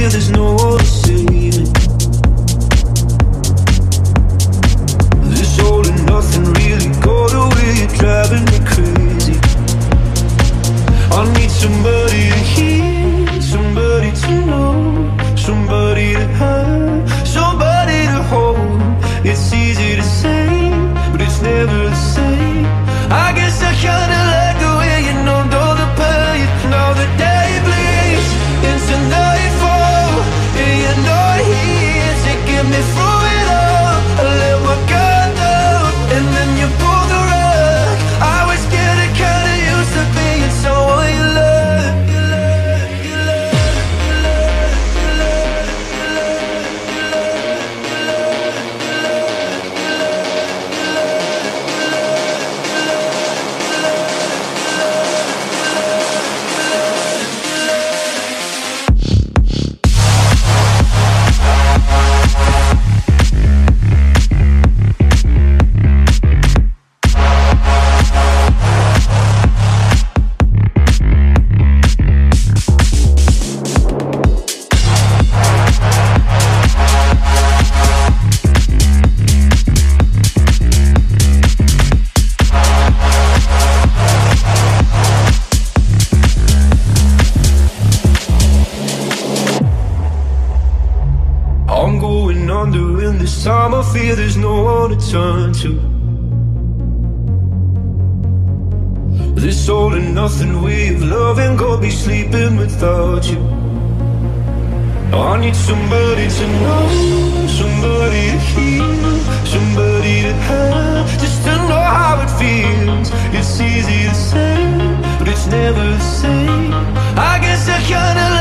fear there's no one to save me. This all and nothing really got away, you're driving me crazy. I need somebody to hear, somebody to know, somebody to have, somebody to hold. It's easy to say, but it's never the same. I guess I kinda like the way you numbed all the pain. Now the day bleeds into nightfall, and you're not here to get me through it all. I let my guard down, and then you pulled the rug. I was getting kinda used to being someone you love. I'm going under, and this time I fear there's no one to turn to. This all and nothing way of loving got me sleeping without you. I need somebody to know, somebody to hear, somebody to have, just to know how it feels. It's easy to say, but it's never the same. I guess I kinda